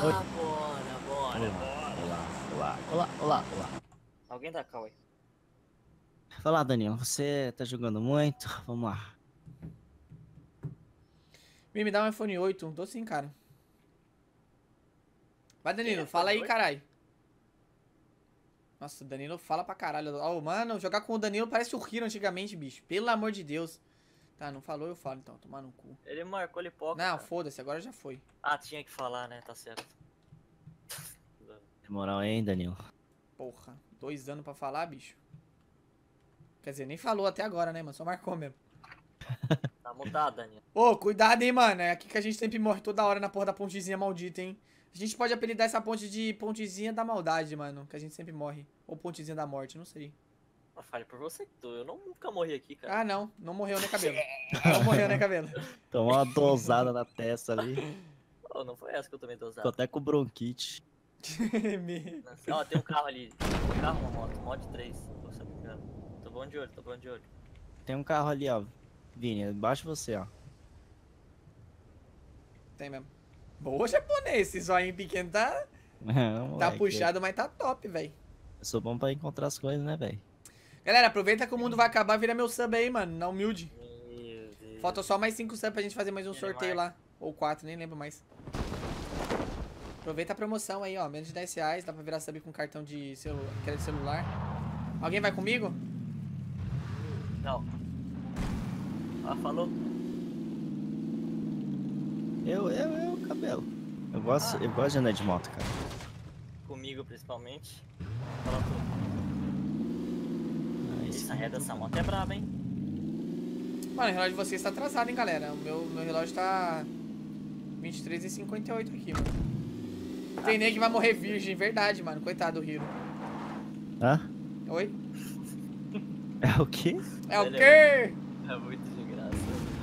Oi. Bora. Olá. Alguém dá cal aí. Fala, Daniel, você tá jogando muito? Vamos lá. Me dá um iPhone 8. Tô sim, cara. Vai, Danilo, Quem é fala aí, iPhone 8? caralho. Nossa, o Danilo fala pra caralho. Ó, mano, jogar com o Danilo parece o Hiro antigamente, bicho. Pelo amor de Deus. Tá, não falou, eu falo então. Tomar no cu. Ele marcou ele pouco. Não, foda-se, agora já foi. Ah, tinha que falar, né? Tá certo. Tem moral aí, hein, Danilo? Porra, 2 anos pra falar, bicho. Quer dizer, nem falou até agora, né, mano? Só marcou mesmo. Tá mudado, Daniel. Ô, cuidado, hein, mano. É aqui que a gente sempre morre toda hora na porra da pontezinha maldita, hein. A gente pode apelidar essa ponte de pontezinha da maldade, mano. Que a gente sempre morre. Ou pontezinha da morte, não sei. Mas fale por você que eu nunca morri aqui, cara. Ah, não. Não morreu, né, cabelo? Não morreu, né, cabelo? Tomou uma dosada na testa ali. Oh, não foi essa que eu tomei Ficou dosado. até com bronquite. Ó, tem um carro ali. Um carro, uma moto. Mod 3. Se eu não me engano. Tô bom de olho. Tem um carro ali, ó. Vini, embaixo de você, ó. Tem mesmo. Boa, japonês. Esse zoinho pequeno tá Moleque, puxado, mas tá top, velho. Eu sou bom pra encontrar as coisas, né, velho? Galera, aproveita que o mundo vai acabar, vira meu sub aí, mano. Na humilde. Meu Deus. Falta só mais 5 subs pra gente fazer mais um Ele sorteio lá. Ou 4, nem lembro mais. Aproveita a promoção aí, ó. Menos de 10 reais. Dá pra virar sub com cartão de crédito celular. Alguém vai comigo? Não. Ah, falou. Cabelo. Eu gosto de andar de moto, cara. Comigo, principalmente. Fala tudo. Ah, isso Essa ré dessa moto é braba, hein? Mano, o relógio de vocês tá atrasado, hein, galera. O meu relógio tá 23h58 aqui, mano. Tem nem que vai morrer virgem, verdade, mano. Coitado do Hiro. Hã? Oi? É o quê? É o Ele quê? É muito de graça.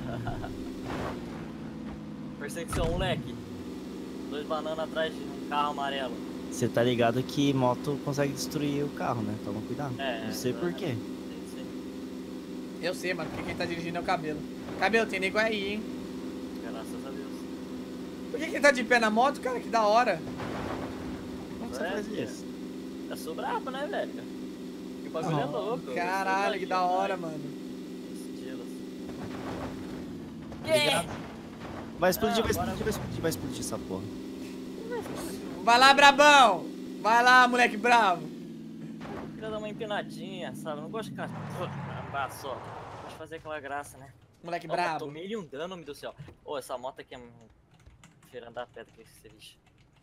Perseguição, moleque. 2 bananas atrás de um carro amarelo. Você tá ligado que moto consegue destruir o carro, né? Toma cuidado. É, Não sei por quê. Eu sei, mano, porque quem tá dirigindo é o cabelo. Cabelo, tem nego aí, hein? Graças a Deus. Por que tá de pé na moto, cara? Que da hora. Como você faz isso? Eu sou brabo, né, velho? E o bagulho é louco. eu Caralho, sou que da lojinha, hora, né? mano. Estilos. Obrigado. Vai explodir, Ah, vai explodir essa porra. Vai lá, brabão! Vai lá, moleque bravo! Queria dar uma empinadinha, sabe? Eu não gosto de ficar só. Gosto de fazer aquela graça, né? Moleque Toma, brabo. tomei-lhe um dano, meu Deus do céu. Ô, essa moto aqui é cheirando a pedra que esse bicho.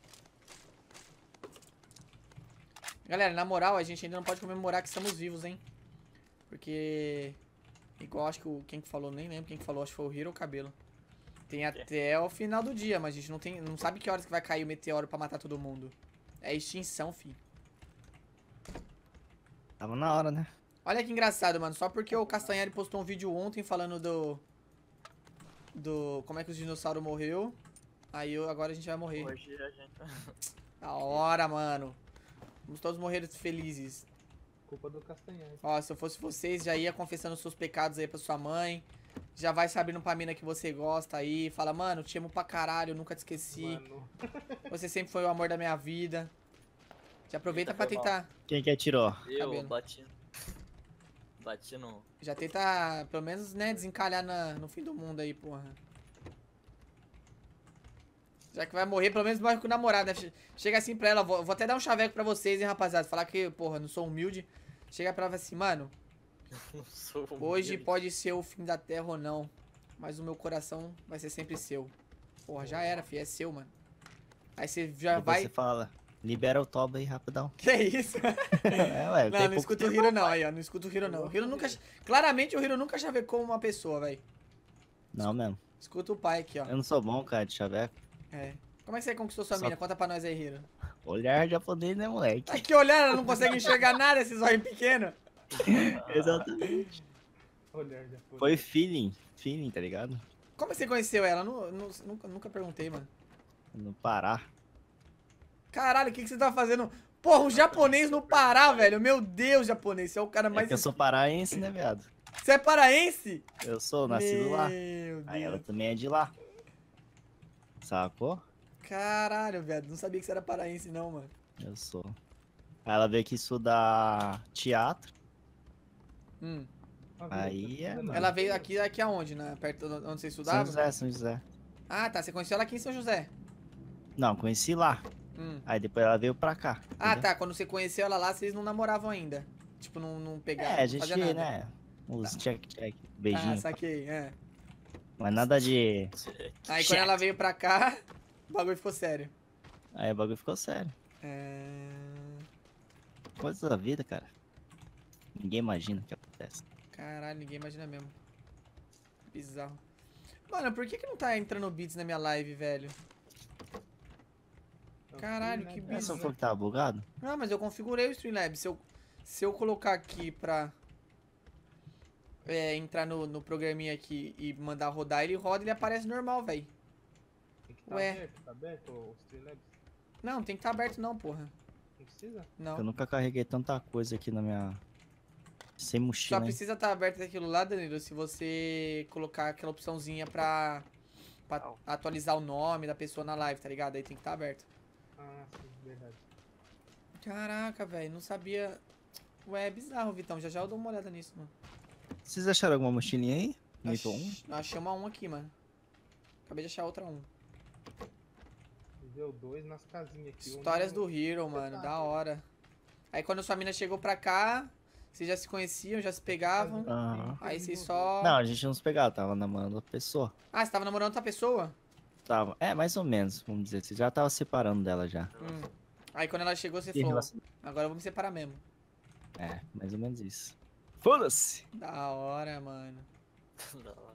Galera, na moral, a gente ainda não pode comemorar que estamos vivos, hein? Porque... Igual, acho que quem que falou, nem lembro quem que falou, acho que foi o Hiro ou o Cabelo. Tem até o final do dia, mas a gente não sabe que horas que vai cair o meteoro pra matar todo mundo. É extinção, fi. Tava na hora, né? Olha que engraçado, mano. Só porque o Castanhari postou um vídeo ontem falando como é que os dinossauros morreu. Aí agora a gente vai morrer. Hoje a gente... Da hora, mano. Vamos todos morrer felizes. Culpa do Castanhari. Ó, se eu fosse vocês, já ia confessando seus pecados aí pra sua mãe. Já vai se abrindo pra mina que você gosta aí. Fala, mano, te amo pra caralho, eu nunca te esqueci. Mano. Você sempre foi o amor da minha vida. Já aproveita pra Foi mal. tentar. Quem que atirou? Eu Cabelo. bati no... Já tenta, pelo menos, né, desencalhar no fim do mundo aí, porra. Já que vai morrer, pelo menos morre com o namorado, né? Chega assim pra ela, vou até dar um chaveco pra vocês, hein, rapaziada. Falar que, porra, não sou humilde. Chega pra ela e fala assim, mano, Não sou hoje humilde. pode ser o fim da terra ou não, mas o meu coração vai ser sempre seu. Porra, já era, fi, é seu, mano. Aí você já Depois vai... você fala, libera o Toba aí rapidão. Que isso? É, ué, Não, tem não pouco escuta o tempo. Hiro não, aí, ó. Não escuta o Hiro não. O Hiro nunca... Claramente o Hiro nunca chavecou uma pessoa, velho. Não mesmo. Escuta o pai aqui, ó. Eu não sou bom, cara, de chaveco. É. Como é que você conquistou sua Só- mina? Conta pra nós aí, Hiro. Olhar japonês, né, moleque? Ai, que olhar, ela não consegue enxergar nada, esses olhos pequenos. Exatamente. Olhar de apoio. Foi feeling, tá ligado? Como você conheceu ela? Nunca perguntei, mano. No Pará. Caralho, o que você tá fazendo? Porra, um japonês no Pará, velho. Meu Deus, japonês. Você é o cara É mais... que eu sou paraense, né, viado? Você é paraense? Eu sou nascido lá. Meu Aí ela Deus. também é de lá. Sacou? Caralho, velho. Não sabia que você era paraense, não, mano. Eu sou. Aí ela veio aqui estudar teatro. Hum. Aí é, mano. Ela veio aqui aonde? Perto de onde você São estudava? José, São José. Ah, tá. Você conheceu ela aqui em São José. Não, conheci lá. Aí depois ela veio pra cá. Ah, entendeu? tá. Quando você conheceu ela lá, vocês não namoravam ainda. Tipo, não pegavam, É, a não gente, fazia nada. né? Os check, Ah, beijinho. saquei, é. Mas nada de. Aí Check. quando ela veio pra cá, o bagulho ficou sério. Aí o bagulho ficou sério. Coisas da vida, cara. Ninguém imagina o que acontece. Caralho, ninguém imagina mesmo. Bizarro. Mano, por que não tá entrando beats na minha live, velho? Caralho, que Essa bizarro. foi que tava bugado? Não, mas eu configurei o Streamlabs. Se eu colocar aqui pra entrar no programinha aqui e mandar rodar, ele roda e ele aparece normal, velho. Tem que tá Ué. aberto, tá aberto o Streamlabs? Não, não tem que estar aberto não, porra. Não precisa? Não. Eu nunca carreguei tanta coisa aqui na minha. Sem Só mochila, hein? precisa estar aberto aquilo lá, Danilo, se você colocar aquela opçãozinha pra atualizar o nome da pessoa na live, tá ligado? Aí tem que estar aberto. Ah, sim, verdade. Caraca, velho, não sabia. Ué, é bizarro, Vitão. Já já eu dou uma olhada nisso, mano. Vocês acharam alguma mochilinha aí? Nível 1? Achei uma 1 aqui, mano. Acabei de achar outra 1. Nível 2 nas casinhas aqui. Histórias do Hero, mano. Da hora. Aí quando sua mina chegou pra cá, vocês já se conheciam, já se pegavam. Aham. Aí vocês só... Não, a gente não se pegava, tava namorando a pessoa. Ah, você tava namorando outra pessoa? Tava. É, mais ou menos, vamos dizer. Você já tava separando dela já. Aí quando ela chegou, você Que falou, relação- agora eu vou me separar mesmo. É, mais ou menos isso. Foda-se! Da hora, mano. Da hora.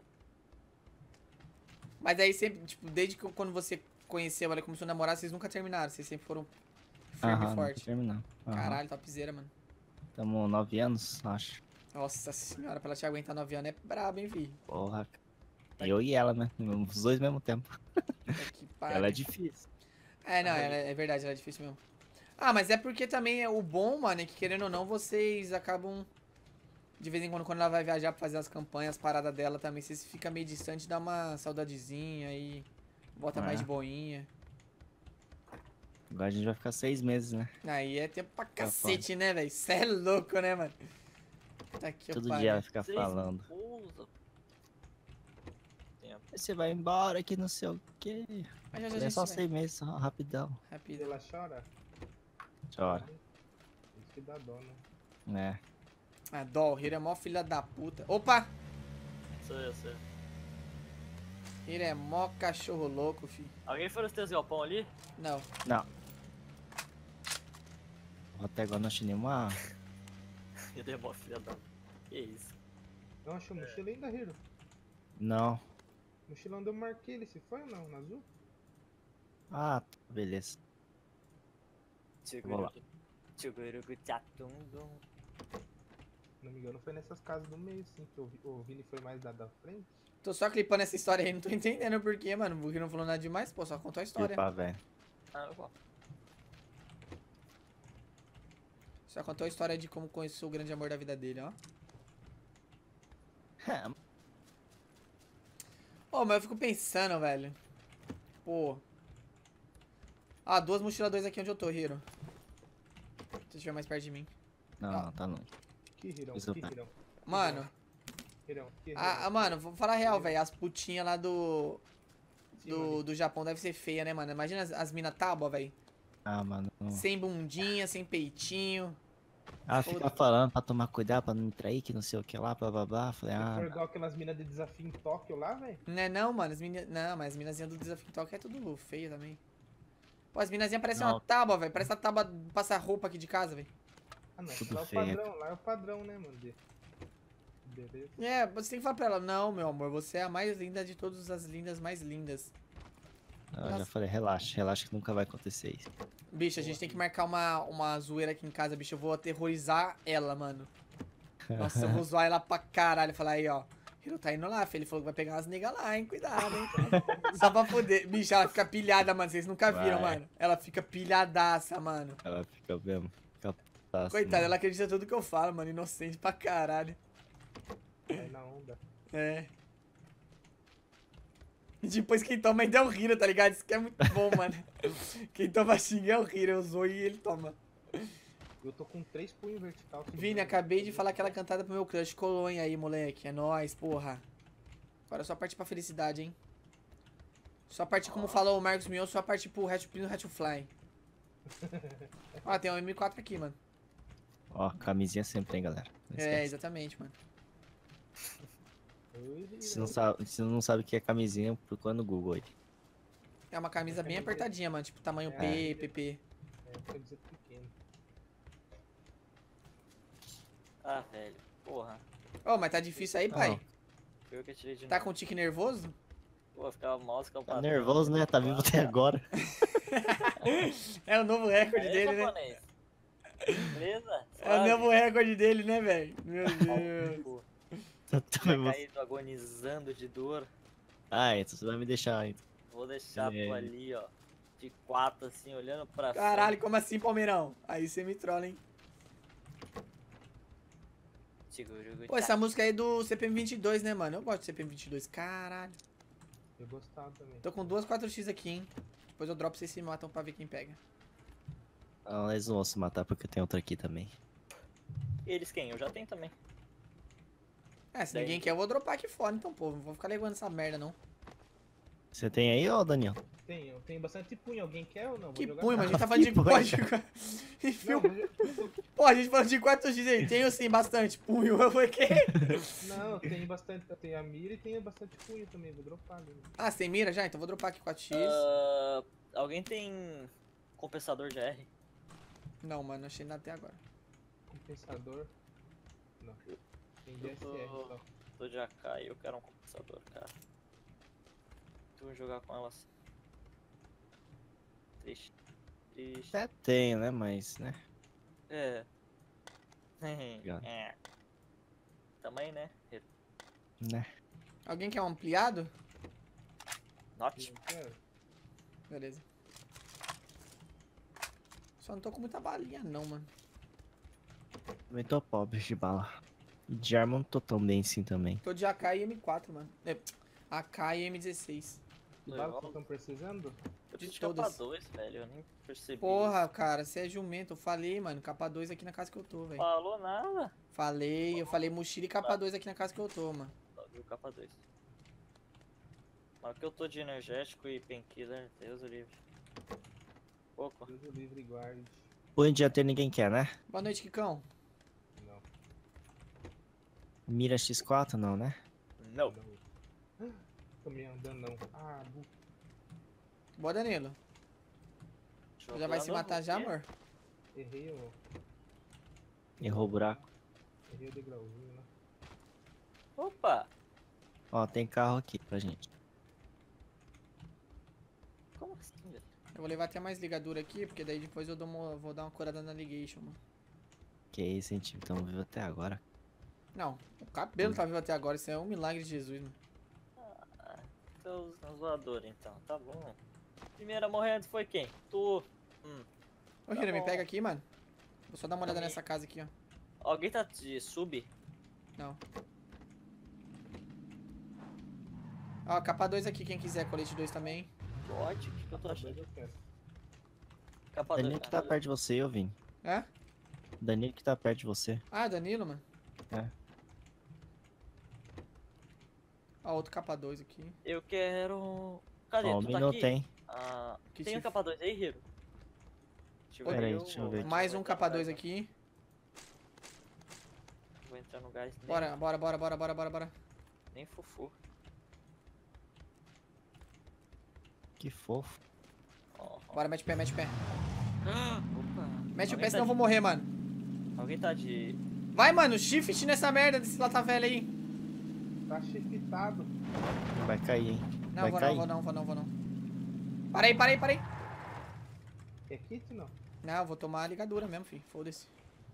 Mas aí sempre, tipo, desde que quando você conheceu ela e começou a namorar, vocês nunca terminaram. Vocês sempre foram firme e Aham, forte. terminar. Caralho, topzera, mano. Tamo 9 anos, acho. Nossa senhora, pra ela te aguentar 9 anos é brabo, hein, vi? Porra. Eu e ela, né? Os dois ao mesmo tempo. Que pariu. Ela é difícil. É, não, é verdade, ela é difícil mesmo. Ah, mas é porque também o bom, mano, é que querendo ou não, vocês acabam. De vez em quando ela vai viajar pra fazer as campanhas, as paradas dela também, vocês ficam meio distante, dá uma saudadezinha aí. Volta mais É. de boinha. Agora a gente vai ficar 6 meses, né? Aí é tempo pra cacete, né, velho? Cê é louco, né, mano? Tá aqui, Todo pai. dia ela fica Seis falando. pousa. Tempo. Aí você vai embora que não sei o quê. Mas já, já, É já, só já, 6 meses, só rapidão. Rápido. Ela chora? Chora. Isso que dá dó, né? É. Ah, dó, o Hiro é mó filha da puta. Opa! Sou eu, sou eu. Hiro é mó cachorro louco, fi. Alguém foi nos teus galpão ali? Não. Não. Até agora não achei nenhuma. Eu dei mó filha da... Que isso? Não achou mochila ainda, Hiro? Não. Mochila onde eu marquei ele, se foi ou não? Na azul? Ah, tá, beleza. Vou lá. Tchugurugu tchatundum. Se não me engano, foi nessas casas do meio, sim. Que o Vini foi mais da frente. Tô só clipando essa história aí, não tô entendendo por quê, mano. O Hiro não falou nada demais, pô, só contou a história. Epa, velho. Ah, eu vou. Só contou a história de como conheceu o grande amor da vida dele, ó. Ô, mas eu fico pensando, velho. Pô. Ah, 2 mochilas 2 aqui onde eu tô, Hiro. Se você estiver mais perto de mim. Não, não, tá não. Que Hirão, Isso que tá. Hirão. Mano, Hirão, que Hirão. mano, vou falar a real, velho. As putinhas lá do Sim, mano. do Japão deve ser feia, né, mano? Imagina as mina tábua, velho. Ah, mano. Não. Sem bundinha, sem peitinho. Ah, fica falando pra tomar cuidado, pra não me trair, que não sei o que lá, blá blá blá. Falei, Se for ah, igual aquelas minas de desafio em Tóquio lá, velho. Não é não, mano. Não, mas as minazinhas do Desafio Talk é tudo feia também. Pô, as minazinhas parecem Não. uma tábua, velho. Parece a tábua de passar roupa aqui de casa, velho. Ah, não. Tudo Lá é o feio. padrão, lá é o padrão, né, mano? Beleza. É, você tem que falar pra ela, não, meu amor, você é a mais linda de todas as lindas mais lindas. eu já Nossa. falei, relaxa, relaxa que nunca vai acontecer isso. Bicho, a gente tem que marcar uma zoeira aqui em casa, bicho. Eu vou aterrorizar ela, mano. Nossa, eu vou zoar ela pra caralho. Falar aí, ó. Hiro tá indo lá, filho. Ele falou que vai pegar umas niggas lá, hein? Cuidado, hein? Só pra poder. Bicho, ela fica pilhada, mano. Vocês nunca viram, Vai. mano. Ela fica pilhadaça, mano. Ela fica mesmo. Fica putaça, Coitada, mano. ela acredita em tudo que eu falo, mano. Inocente pra caralho. Vai na onda. É. E depois quem toma ainda é o Hiro, tá ligado? Isso que é muito bom, mano. Quem toma xing é o Hiro, eu usou e ele toma. Eu tô com 3 punhos vertical. Vini, acabei de falar aquela cantada pro meu crush. Colônia aí, moleque. É nóis, porra. Agora é só partir pra felicidade, hein? Só partir, como falou o Marcos Mion, só partir pro Hatch Pino, Hatch Fly. Ó, tem um M4 aqui, mano. Ó, camisinha sempre tem, galera. Não É, esquece. exatamente, mano. Se não sabe o que é camisinha, procura no Google aí. É uma camisa bem apertadinha, mano. Tipo, tamanho P, PP. É, camiseta pequena. Ah, velho. Porra. Ô, mas tá difícil aí, pai? Foi eu que atirei de Tá novo. com tique nervoso? Pô, ficava mouse com o Tá nervoso, né? Tá vivo até agora. É o novo recorde Aí, dele, né? japonês. Beleza? É o novo recorde dele, né, velho? Meu Deus. Pô, Tá tinha nervoso. caído agonizando de dor. Ah, então você vai me deixar, então. Vou deixar É. tu ali, ó. De 4, assim, olhando pra Caralho, como assim, Palmeirão? Aí você me trola, hein? frente. Pô, essa música aí é do CPM22, né, mano? Eu gosto de CPM22. Caralho. Eu gostava também. Tô com duas 4x aqui, hein? Depois eu dropo, vocês se matam pra ver quem pega. Não, eles não vão se matar porque tem outra aqui também. Eles quem? Eu já tenho também. É, se Daí- ninguém quer, eu vou dropar aqui fora, então, pô. Não vou ficar levando essa merda, não. Você tem aí, ô Daniel? Eu tenho bastante punho. Alguém quer ou não? Vou Que jogar punho, nada. mas a gente tá falando de Que punho, código. Não, mas eu- Pô, a gente falando de 4x aí. Tenho sim, bastante. Punho. Eu falei, quê? não, eu tenho bastante. Eu tenho a mira e tenho bastante punho também. Vou dropar ali. Ah, você tem mira já? Então vou dropar aqui 4x. Ah, alguém tem compensador de R? Não, mano, não achei nada até agora. Compensador. Não. Tem DSR tô- só. Tô de AK e eu quero um compensador, cara. Tu vai jogar com elas. Triste. Triste. Até tenho, né? Mas, né? É. Obrigado. É. Também, né? Né? Alguém quer um ampliado? Not. Não quero. Beleza. Só não tô com muita balinha, não, mano. Também tô pobre de bala. E de arma não tô tão bem assim também. Tô de AK e M4, mano. É, AK e M16. Que Tô bala igual- vocês estão precisando? Eu de preciso de todas. capa 2, velho. Eu nem percebi. Porra, cara, você é jumento. Eu falei, mano, capa 2 aqui na casa que eu tô, velho. Falou nada. Eu falei mochila e capa 2 aqui na casa que eu tô, mano. Só viu capa 2. Mas que eu tô de energético e painkiller, Deus o livre. Pouco. Deus o livre e guarde. Punho de AT ninguém quer, né? Boa noite, Kikão. Não. Mira X4 não, né? Não. Não. Tô me andando não. Ah, Boa, Danilo. Já vai se Jogando matar o já, quê? amor? errei o. Errou o buraco. Errei o degrauzinho, né? Opa! Ó, tem carro aqui pra gente. Como assim, velho? Eu vou levar até mais ligadura aqui, porque daí depois eu vou dar uma corada na ligation, mano. Que isso, hein, time? Tamo vivo até agora. Não, o cabelo tá vivo até agora, isso é um milagre de Jesus, mano. Seus zoadores, então. Tá bom. Primeira a morrer antes foi quem? Tu. Ô, Hiro, me pega aqui, mano. Vou só dar uma olhada nessa casa aqui, ó. Alguém tá de sub? Não. Ó, capa 2 aqui, quem quiser, colete 2 também. Pode? O que eu tô achando? Depois eu quero. Capa Danilo 2. que tá perto de você, eu vim. É? Danilo que tá perto de você. Ah, Danilo, mano. É. Ó, outro capa 2 aqui. Eu quero. Cadê? Ó, o Tu tá Mino aqui? tem. Ah, Que tem te- um capa 2 aí, Hiro? Pera aí, deixa eu ver. Mais um capa 2 aqui. Vou entrar no gás. Nem- Bora, bora, bora, bora, bora, bora, bora. Nem fufu. Que fofo. Ó, ó. Bora, mete o pé, mete o pé. Opa. Mete o Alguém pé, tá senão eu de- vou morrer, mano. Alguém tá de. Vai, mano, shift nessa merda desse lata velho aí. Tá shiftado. Vai cair, hein? Não, Vai vou cair. não, vou não. Para aí, para aí, para aí. É kit não? Não, eu vou tomar a ligadura mesmo, filho. Foda-se.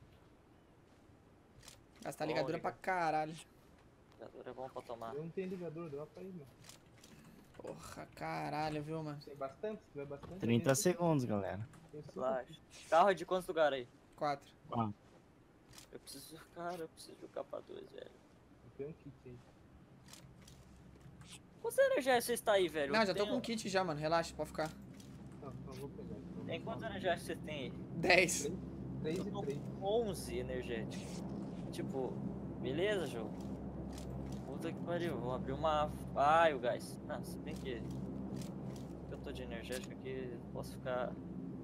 Gastar Ó, ligadura pra caralho. Ligador é bom pra tomar. Eu não tenho ligador, dropa aí, mano. Porra, caralho, viu, mano? Tem bastante? Se tiver bastante. 30 eu tenho- segundos, galera. tenho cinco Relaxa. kits. Carro é de quantos lugares aí? 4. Eu preciso. Cara, eu preciso de um capa 2, velho. Eu tenho um kit aí. Quantos energéticos você tá aí, velho? Não, já tô com o kit já, mano. Relaxa, pode ficar. Não vou pegar. Então. Tem quantos energéticos você tem aí? 10. 3 Eu e tô 3. com 11 energéticos. Tipo, beleza, jogo? Puta que pariu, vou abrir uma... Ai, o gás. Ah, se bem que... Eu tô de energético aqui, posso ficar...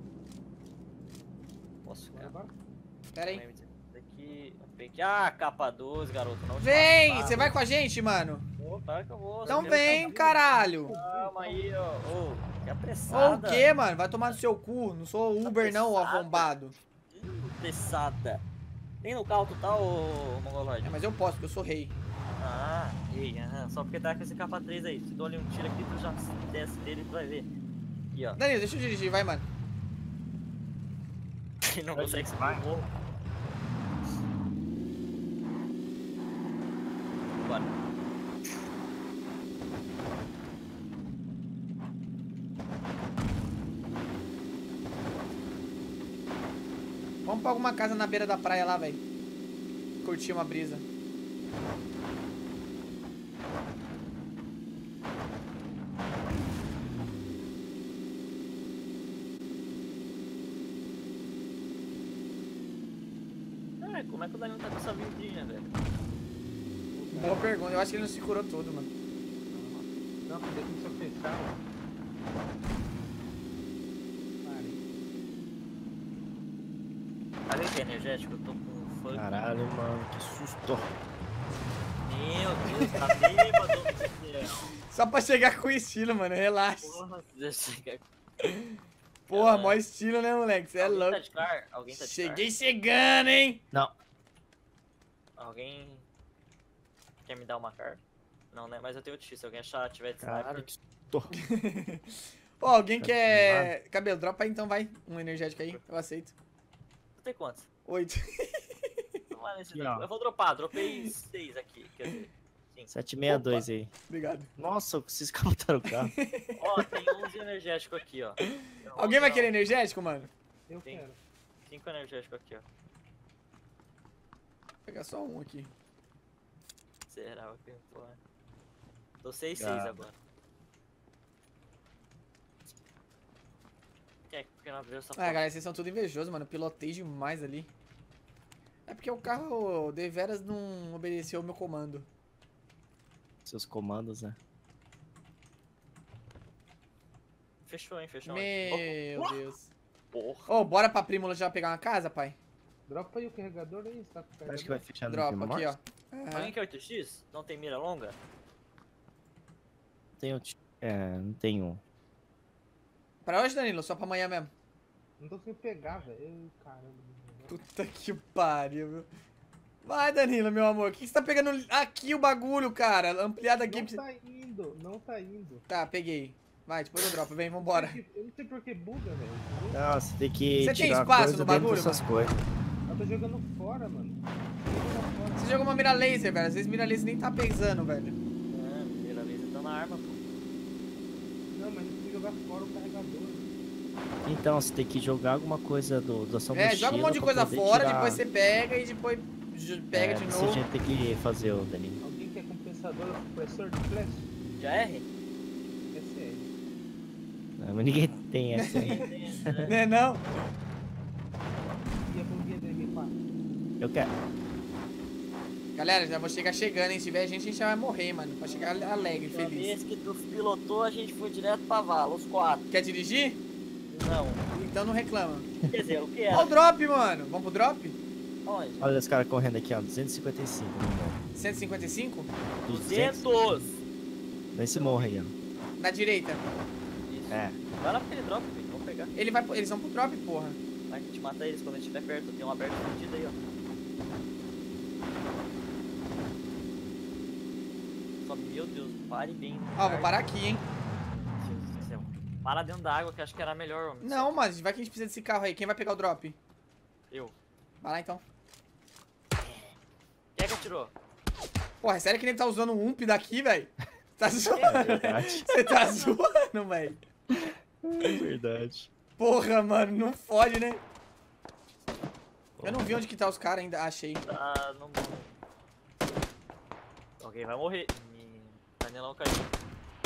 Posso ficar... Bora. Pera aí. Aqui... Ah, capa 12, garoto. Na última Vem! fase. Você vai com a gente, mano? Opa, que eu vou. Então você vem, caralho. Calma aí, ó. Ô, que Ou o apressada. quê, mano? Vai tomar no seu cu. Não sou Uber não, ô Apressada. arrombado. Apressada. Nem no carro tu tá, ô Mongoloide? É, mas eu posso, porque eu sou rei. Ah, ei, aham. Só porque tá com esse capa 3 aí. Se tu ali um tiro aqui, tu já desce dele e tu vai ver. Aqui, ó. Danilo, deixa eu dirigir, vai, mano. Ele não consegue subir vai. o morro. Bora. Vamos pra alguma casa na beira da praia lá, velho. Curtir uma brisa. Ah, como é que o Danilo tá com essa vidinha, velho? Boa pergunta. Eu acho que ele não se curou todo, mano. Não, porque começou a fechar. Parei. Olha que é energético, eu tô com funk. Caralho, mano, que susto. Meu Deus, tá bêbado do céu. Só pra chegar com estilo, mano. Relaxa. Porra, Deus, Porra, mó estilo, né, moleque? Você é alguém louco. tá de car? Alguém tá de Cheguei chegando, hein? Não, car? Alguém quer me dar uma car? Não, né? Mas eu tenho o X, se alguém achar, tiver de caralho, sniper. que susto. Ó, alguém Tá quer... Cabelo, dropa aí então, vai. Um energético aí, eu aceito. Tu tem quantos? 8. Não vai nesse Aqui, daqui. ó. Eu vou dropar, dropei 6 aqui, quer dizer. 5. 762 aí. Obrigado. Nossa, vocês captaram o carro. Ó, tem 11 energético aqui, ó. Alguém vai querer energético, mano? Eu Sim. quero. 5 energético aqui, ó. Vou pegar só um aqui. Será que pô. Tô 6-6 Ah. agora. Quer que não abriu essa Ah, porta? galera, vocês são tudo invejosos, mano. Pilotei demais ali. É porque o carro, deveras, não obedeceu o meu comando. Seus comandos, né? Fechou, hein? Fechou. Meu Deus. Porra. Ô, bora pra Prímula já pegar uma casa, pai? Dropa aí o carregador aí, você tá com o carregador? Acho que vai fechar no Dropa Game aqui, ó. Morse. Alguém quer 8x? Não tem mira longa? Tenho, não tenho. Pra hoje, Danilo? Só pra amanhã mesmo? Não tô conseguindo pegar, velho. Ei, caramba. Puta que pariu, viu? Vai, Danilo, meu amor. O que você tá pegando aqui o bagulho, cara? Ampliado aqui. Não tá indo, não tá indo. Tá, peguei. Vai, depois eu dropo. Vem, vambora. Eu não sei por que buga, velho. Não, você tem que Você tem tirar espaço coisa no dentro bagulho, dessas coisas. Eu tô jogando fora, mano. Tô jogando fora. Você jogou uma mira laser, velho. Às vezes mira laser nem tá pesando, velho. Ah, primeira vez eu tô na arma, pô. Não, mas eu preciso jogar fora o carregador. Então, você tem que jogar alguma coisa da sua mochila. Joga um monte de pra coisa poder fora, tirar. depois você pega e depois pega de Desse novo. jeito tem que fazer, o Danilo. Alguém quer compensador, supressor de flash? Já R? SR. Não, mas ninguém tem essa aí. Né, não? E a bombinha da MP4? Eu quero. Galera, já vou chegar chegando, hein? Se tiver gente, a gente já vai morrer, mano. Pra chegar alegre, Uma feliz. vez que tu pilotou, a gente foi direto pra vala, os 4. Quer dirigir? Não. Então não reclama. Quer dizer, o que Ó era? o drop, mano. Vamos pro drop? Onde? Olha os caras correndo aqui, ó. 255 no morro. 155? 200! Nesse morro aí, ó. Na direita. Isso. É. Vai lá pra aquele drop, filho. Vamos pegar. Eles vão pro drop, porra. Vai que a gente mata eles quando a gente estiver perto. Tem um aberto fudido aí, ó. Só, meu Deus, pare bem. Ó, vou parar aqui, hein? Deus do céu. Para dentro da água que eu acho que era melhor, homem. Não, mas vai que a gente precisa desse carro aí. Quem vai pegar o drop? Eu. Vai lá, então. Quem é que atirou? Porra, é sério que ele tá usando um ump daqui, velho? Tá É zoando? verdade. Você tá zoando, velho? É verdade. Porra, mano, não fode, né? Eu não vi onde que tá os caras ainda. Achei. Tá no mundo. Alguém vai morrer. Danilão caiu.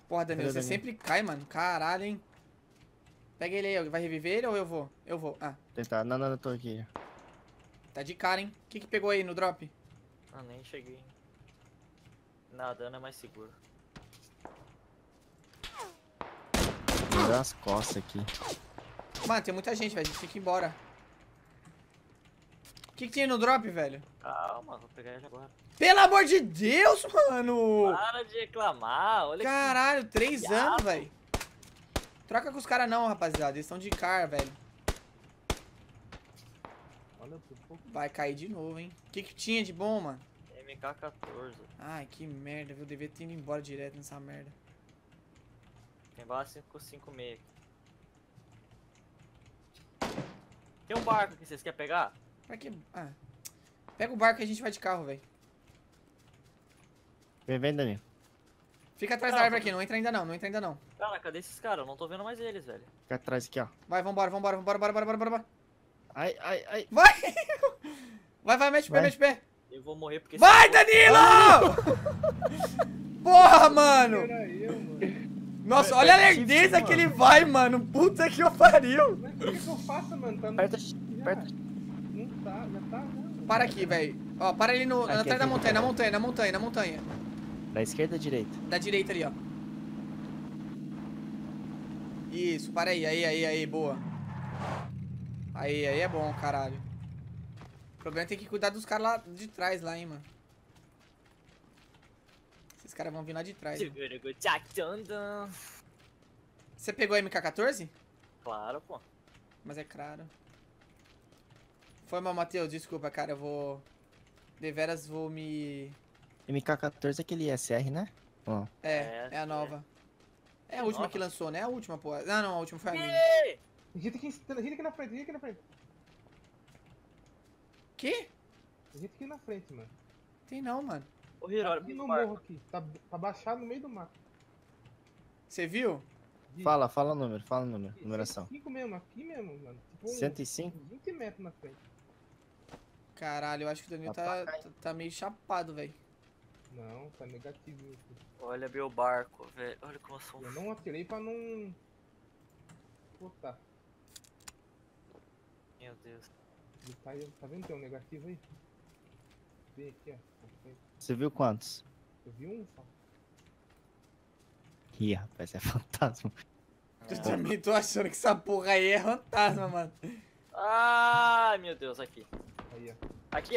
Porra, Danilo, Cadê você o Danilo? sempre cai, mano. Caralho, hein. Pega ele aí, vai reviver ele ou eu vou? Eu vou. Ah, Tentar. Não, eu tô aqui. tá de cara, hein. O que pegou aí no drop? Ah, nem cheguei. Nadando é mais seguro. Me deu as costas aqui. Mano, tem muita gente, velho. A gente tem que ir embora. O que tinha no drop, velho? Calma, vou pegar ele agora. Pelo amor de Deus, mano! Para de reclamar, olha Caralho, 3 viado. anos, velho. Troca com os caras não, rapaziada. Eles estão de car, velho. Olha, por pouco. Vai cair de novo, hein. O que tinha de bom, mano? que MK14. Ai, que merda, viu? Devia ter ido embora direto nessa merda. Tem bala 556 aqui. Tem um barco aqui, vocês querem pegar? Pra que... Ah. Pega o barco e a gente vai de carro, velho. Vem, Danilo. Fica atrás da árvore aqui, não entra ainda não, não entra ainda não. Cara, cadê esses caras? Eu não tô vendo mais eles, velho. Fica atrás aqui, ó. Vai, vambora, vambora, vambora, bora. Ai. Vai! Vai, mete o pé, Vai. mete o pé. Eu vou morrer porque... Vai, Danilo! Porra, mano! Era eu, mano. Nossa, olha a Perto, lerdeza mano. que ele vai, mano. Puta que eu pariu. Mas o que eu faço, mano? Tá no... Aperta, Já. aperta. Não tá, já tá, já. Para aqui, velho. Ó, para ali no, Aqui, atrás da aqui, montanha, aqui. na montanha. Da esquerda ou direita? Da direita ali, ó. Isso, para aí, boa. Aí é bom, caralho. O problema é ter que cuidar dos caras lá de trás, lá, hein, mano. Esses caras vão vir lá de trás. Né? Você pegou a MK14? Claro, pô. Mas é claro. Foi mal, Matheus, desculpa, cara, eu vou... Deveras vou me... MK14 é aquele SR, né? Ó. É a nova. É a última Nova? que lançou, né? A última, pô. Não, a última foi a minha. Gira aqui na frente, gira aqui na frente. Que? Gira aqui na frente, mano. Tem não, mano. Ô, Hiro, olha Aqui pro no barco. morro aqui. Tá baixado no meio do mato. Você viu? Fala o número, numeração. 5 mesmo, aqui mesmo, mano. Tipo 105? 20 metros na frente. Caralho, eu acho que o Danilo tá meio chapado, velho. Não, tá negativo isso. Olha meu barco, velho. Olha como eu sou um... Eu não atirei pra não... botar. Meu Deus. Ele tá vendo que tem um negativo aí? Vê aqui, ó. Você viu quantos? Eu vi um só. Ih, rapaz, é fantasma. Eu também tô achando que essa porra aí é fantasma, mano. Ai, meu Deus, aqui. Aí, ó. Aqui.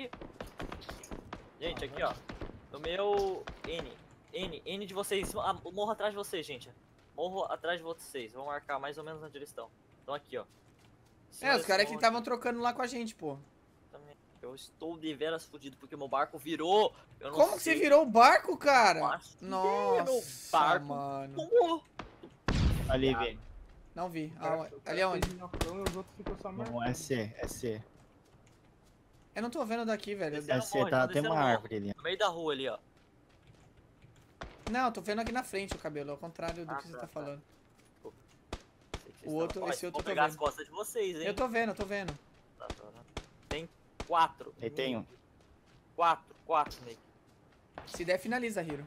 Gente, aqui, ó. No meu N de vocês. Morro atrás de vocês, gente. Morro atrás de vocês. Vão marcar mais ou menos na direção. Então aqui, ó. Os caras que estavam trocando lá com a gente, pô. Eu estou de veras fudido porque meu barco virou. Eu não Como que sei. você virou o barco, cara? Nossa, Nossa, meu barco. mano. Tomou. Ali, vem. Não vi. O cara Ali fez aonde? minhocão e os outros ficou só marcando. Não, é C. Eu não tô vendo daqui, velho. Desceram É no C, morro, tá, eles tem desceram uma no morro. árvore ali. No meio da rua ali, ó. Não, eu tô vendo aqui na frente o cabelo, ao contrário do Ah, que você tá, tá tá. falando. Sei que vocês O outro- estavam- Ó, esse outro vou eu tô pegar as vendo. costas de vocês, hein. Eu tô vendo. Tá, tem 4. Aí tem um. 4, Nick. Se der, finaliza, Hiro.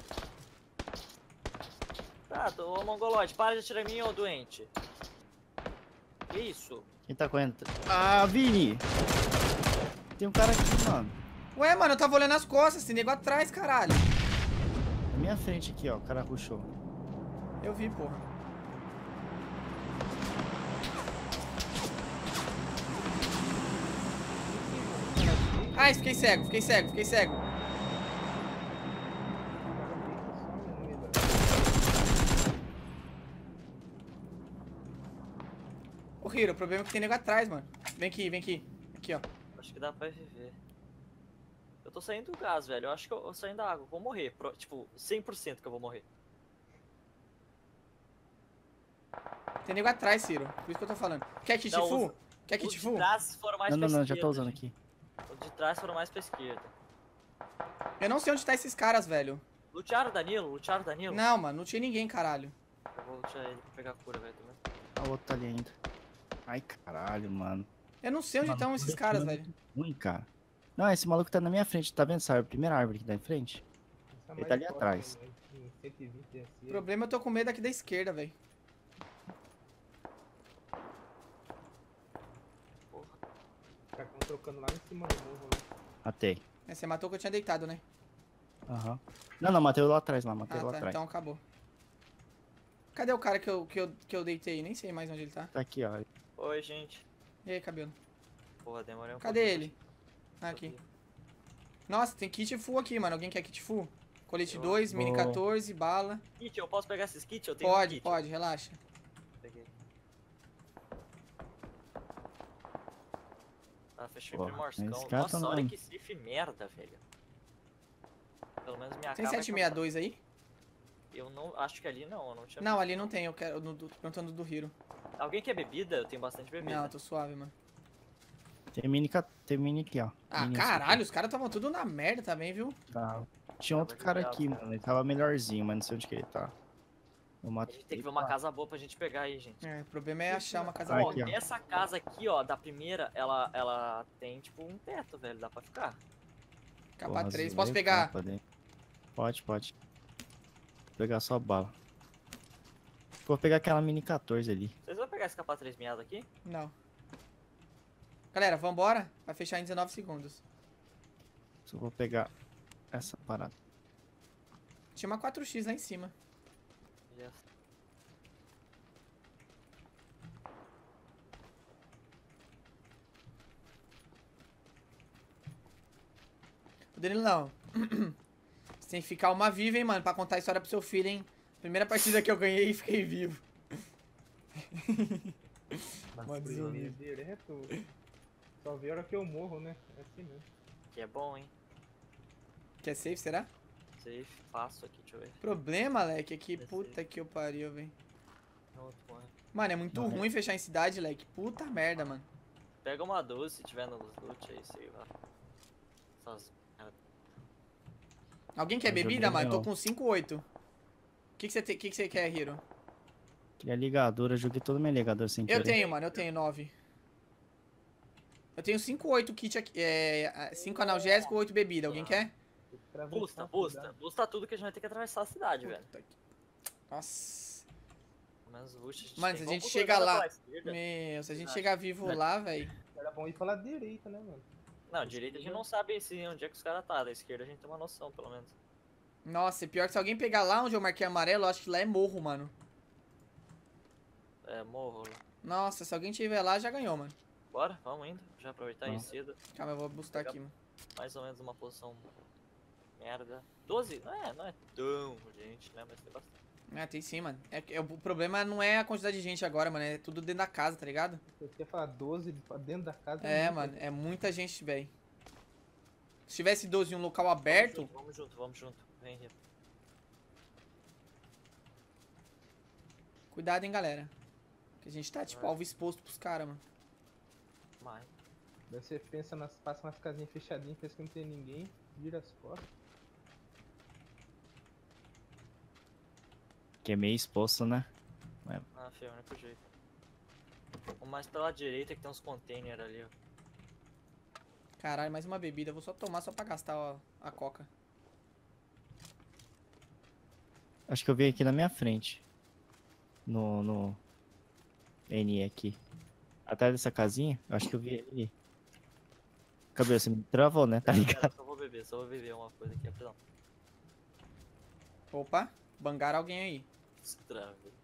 Tá, ô mongoloide, para de atirar em mim, ô doente. Que isso? Quem tá correndo? Ah, Vini! Tem um cara aqui, mano. Ué, mano, eu tava olhando as costas, tem nego atrás, caralho. Na minha frente aqui, ó. O cara rushou. Eu vi, porra. Ai, fiquei cego. Ô, Hiro, o problema é que tem nego atrás, mano. Vem aqui. Aqui, ó. Acho que dá pra viver. Eu tô saindo do gás, velho. Eu acho que eu saindo da água. Eu vou morrer. Tipo, 100% que eu vou morrer. Tem nego atrás, Ciro. Por isso que eu tô falando. Quer kit Não, full? Quer Os kit de full? trás foram mais pra Não, já esquerda, tô usando gente. aqui. Os de trás foram mais pra esquerda. Eu não sei onde tá esses caras, velho. Lutearam o Danilo? Não, mano, não tinha ninguém, caralho. Eu vou lutear ele pra pegar a cura, velho. Ah, o outro tá ali ainda. Ai, caralho, mano. Eu não sei onde Mano, estão esses caras, velho. Ruim, cara. Não, esse maluco tá na minha frente. Tá vendo essa primeira árvore que tá em frente? Essa Ele mais tá ali forte atrás. aí, né? 120 O assim. problema é eu tô com medo aqui da esquerda, velho. Os caras tão trocando lá em cima do morro, né? Matei. É, você matou que eu tinha deitado, né? Aham. Não, matei lá atrás lá, matei Ah, lá tá. atrás. Então acabou. Cadê o cara que eu deitei? Nem sei mais onde ele tá. Tá aqui, ó. Oi, gente. E aí, cabelo? Porra, demorei um Cadê pouquinho ele? pra Ah, aqui. subir. Nossa, tem kit full aqui, mano. Alguém quer kit full? Colete Eu 2, mini vou- 14, bala. Kit, eu posso pegar esses kits? Eu tenho um Pode, kit. pode, relaxa. Peguei. Ah, fechou Porra, em Primorscão. esse cara Nossa, tá olha no- que safe merda, velho. Pelo menos minha Tem cara vai 762 aí? Eu não. Acho que ali não, eu não tinha. Não, ali não tem. Eu quero. Tô perguntando do Hero. Alguém quer bebida? Eu tenho bastante bebida. Não, tô suave, mano. Tem mini aqui, ó. Ah, Mini caralho, os caras estavam tudo na merda também, viu? Tá. Tinha outro cara aqui, mano. Ele tava melhorzinho, mas não sei onde que ele tá. Eu A matei. gente tem que ver uma casa boa pra gente pegar aí, gente. É, o problema é achar uma casa Ah, boa. aqui, ó. Essa casa aqui, ó, da primeira, ela tem tipo um teto, velho. Dá pra ficar. Capa 3. Porra, Posso azul, pegar? capa dele. Pode. Vou pegar só bala. Vou pegar aquela mini 14 ali. Vocês vão pegar esse capa 3 miado aqui? Não. Galera, vambora? Vai fechar em 19 segundos. Só vou pegar essa parada. Tinha uma 4x lá em cima. Yes. Ô, Danilão. Você tem que ficar uma viva, hein, mano, pra contar a história pro seu filho, hein. Primeira partida que eu ganhei e fiquei vivo. Mas Mano, primeiro direto. Só vê a hora que eu morro, né? É assim mesmo. Que é bom, hein? Quer safe, será? Safe, faço aqui, deixa eu ver. Problema, Leque, é que Quer puta safe. que eu pariu, velho. Não, outro bom, né? Mano, é muito Não, ruim fechar em cidade, Leque. Puta merda, mano. Pega uma 12 se tiver nos loot aí, sei lá. Essas... Alguém quer Eu joguei bebida, mano? Tô não. com 5,8. O que que você quer, Hiro? Queria ligadura, eu joguei todo meu ligador sem Eu querer. tenho, mano, eu tenho 9. Eu tenho 5,8 kit aqui. 5 analgésico, 8 bebida. Alguém quer? Tem que atravessar, Busta, cuidado. busta tudo que a gente vai ter que atravessar a cidade, velho. Puta que- Nossa. Pelo menos busta a gente Mano, tem. se a gente Vamos chega cruzar lá- pela esquerda. Meu, se a gente Verdade. chegar vivo lá, velho. Era bom ir pela direita, né, mano? Não, direita a gente não sabe onde é que os caras tá. Da esquerda a gente tem uma noção, pelo menos. Nossa, e pior que se alguém pegar lá onde eu marquei amarelo, eu acho que lá é morro, mano. É, morro. Nossa, se alguém tiver lá, já ganhou, mano. Bora, vamos indo. Já aproveitar aí Vamos. cedo. Calma, eu vou buscar aqui, mano. Mais ou menos uma posição merda. 12? Não é tão gente, né? Mas tem bastante. Ah, tem sim, mano. O problema não é a quantidade de gente agora, mano. É tudo dentro da casa, tá ligado? Você quer falar 12 pra dentro da casa? É, muito. mano. É muita gente, velho. Se tivesse 12 em um local aberto... Vamos junto. Vem aqui. Cuidado, hein, galera. Que a gente tá, tipo, É. alvo exposto pros caras, mano. Mas. Daí você pensa passa umas casinhas fechadinhas, pensa que não tem ninguém, vira as costas. Que é meio exposto, né? Ah, feio, é o único jeito. Vamos mais pela direita que tem uns containers ali, ó. Caralho, mais uma bebida. Eu vou só tomar só pra gastar ó, a coca. Acho que eu vi aqui na minha frente. No N aqui. Atrás dessa casinha, eu acho que eu vi ele ali. Cabelo, você me travou, né? Tá ligado? Pera, só vou beber uma coisa aqui, rapidão. Opa, bangaram alguém aí. Estranho.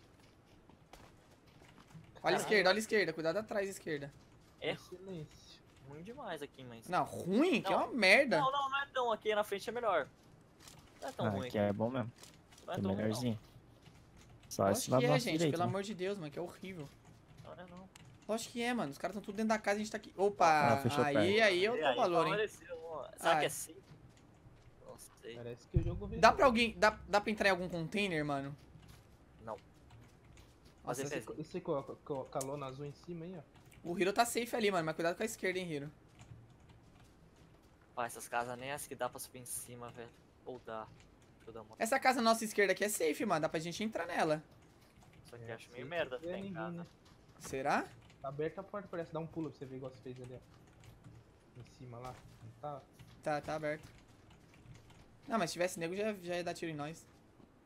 Olha a esquerda, olha a esquerda. Cuidado atrás, esquerda. É. Silêncio. Ruim demais aqui, mas. Não, ruim? Que é Não. uma merda. Não é tão. Aqui na frente é melhor. Não é tão Ah, ruim. aqui é bom mesmo. Não é É tão ruim, não. melhorzinho. Só Lógico esse lado que é, nosso gente. direito, Pelo né? amor de Deus, mano. Que é horrível. Não é não. Lógico que é, mano. Os caras estão tudo dentro da casa e a gente tá aqui. Opa, Ah, fechou aí eu E dou valor, hein. Será Ah. que é sim? Não sei. Parece que o jogo veio. Dá pra alguém... Dá pra entrar em algum container, mano? Não. Nossa, Mas esse, Esse com a lona azul em cima aí, ó. o Hiro tá safe ali, mano. Mas cuidado com a esquerda, hein, Hiro. Pá, essas casas nem as que dá pra subir em cima, velho. Ou dá. Deixa eu dar uma. Essa casa nossa esquerda aqui é safe, mano. Dá pra gente entrar nela. Só que É, acho meio se merda tiver ficar em ninguém, casa. né? Será? Tá aberta a porta, parece. Dá um pulo pra você ver igual você fez ali, ó. Em cima lá. Não tá? Tá aberto. Não, mas se tivesse nego já ia dar tiro em nós.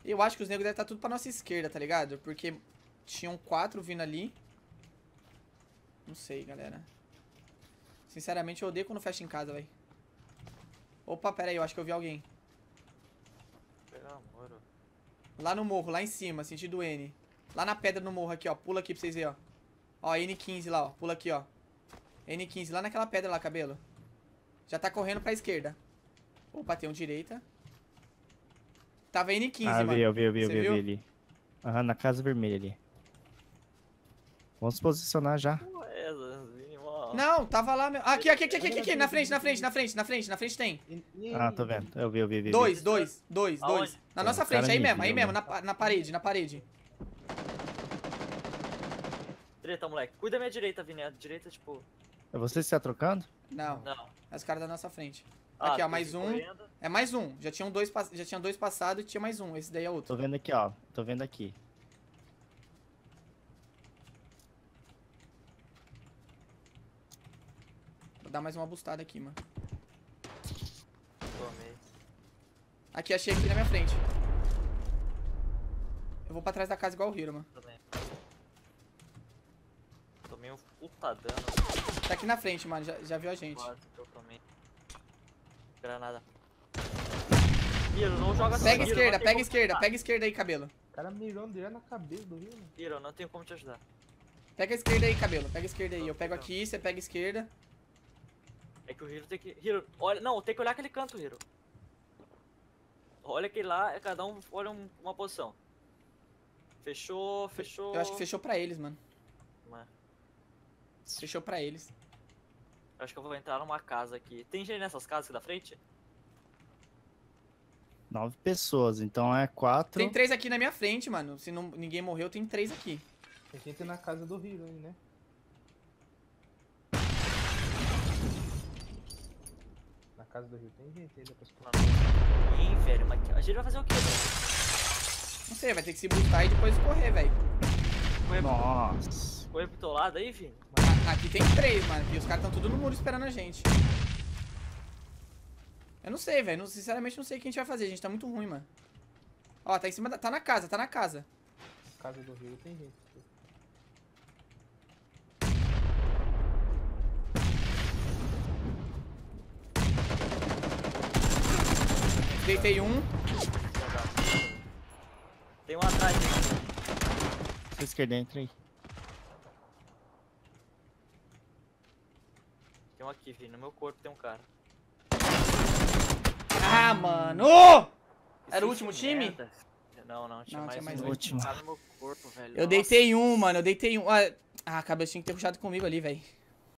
Eu acho que os negros devem estar tudo pra nossa esquerda, tá ligado? Porque tinham 4 vindo ali. Não sei, galera. Sinceramente, eu odeio quando fecha em casa, velho. Opa, pera aí, eu acho que eu vi alguém. Pelo amor, ó. Lá no morro, lá em cima, sentido N. Lá na pedra no morro aqui, ó. Pula aqui pra vocês verem, ó. Ó, N15 lá, ó. Pula aqui, ó. N15, lá naquela pedra lá, cabelo. Já tá correndo pra esquerda. Opa, tem um direita. Tava N15, Ah, mano. eu vi Você viu? ali. Aham, na casa vermelha ali. Vamos se posicionar já. Porra, é essa, Vini, mó. Não, tava lá, meu. Aqui, na frente tem. Ah, tô vendo. Eu vi. Dois. Aonde? Na nossa O cara frente, me aí viu, mesmo, né? na parede. Direita, moleque. Cuida da minha direita, Vini. A direita, tipo. É você que está trocando? Não, Não. é os caras da nossa frente. Ah, Aqui, ó, tem mais que ir um. correndo. É mais um. Já tinha dois passados e tinha mais um. Esse daí é outro. Tô vendo aqui, ó. Tô vendo aqui. Vou dar mais uma bustada aqui, mano. Tomei. Aqui, achei aqui na minha frente. Eu vou pra trás da casa igual o Hiro, mano. Também. Tomei um puta dano. Tá aqui na frente, mano. Já viu a gente. Quase que eu tomei. Granada. Hiro, não joga Pega assim, Hiro, esquerda, não tem pega como esquerda, te pega esquerda aí, cabelo. O cara mirando direto na cabeça do Rio, mano. ajudar. Hiro, não tenho como te ajudar. Pega a esquerda aí, cabelo. Pega a esquerda aí. Eu pego aqui, você pega a esquerda. É que o Hiro tem que. Hiro, olha. Não, tem que olhar aquele canto, Hiro. Olha aquele lá, cada um olha uma posição. Fechou. Eu acho que fechou pra eles, mano. Mano, Fechou pra eles. eu acho que eu vou entrar numa casa aqui. Tem gente nessas casas aqui da frente? 9 pessoas, então é 4. Tem 3 aqui na minha frente, mano. Se não, ninguém morreu, tem 3 aqui. Tem gente na casa do Rio aí, né? Na casa do Rio tem gente ainda pra escutar. Ih, velho, mas a gente vai fazer o quê, velho? Não sei, vai ter que se boostar e depois correr, velho. Nossa. Correr pro teu lado aí, Vini? Aqui tem 3, mano. E os caras estão tudo no muro esperando a gente. Eu não sei, velho. Sinceramente, não sei o que a gente vai fazer. A gente tá muito ruim, mano. Ó, tá em cima da... Tá na casa. Casa do Rio tem gente. Deitei um. Tem um atrás aí. Sua esquerda, entra aí. Tem um aqui, Vini. No meu corpo tem um cara. Ah, mano! Era o último time? Merda. Não, tinha Não, mais tinha mais um. um. Último. Cara no meu corpo, velho. Eu deitei um, mano. Eu deitei um. Ah, cabeça tinha que ter puxado comigo ali, velho.